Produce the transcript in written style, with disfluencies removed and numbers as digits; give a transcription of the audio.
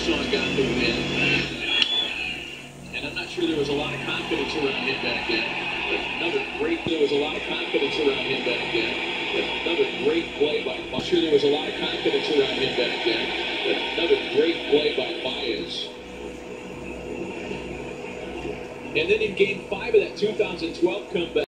Kershaw got the win. And I'm not sure there was a lot of confidence around him back then. Another great, there was a lot of confidence around him back then. Another great play by, I'm sure there was a lot of confidence around him back then. Another great play by Baez. And then in Game 5 of that 2012 comeback,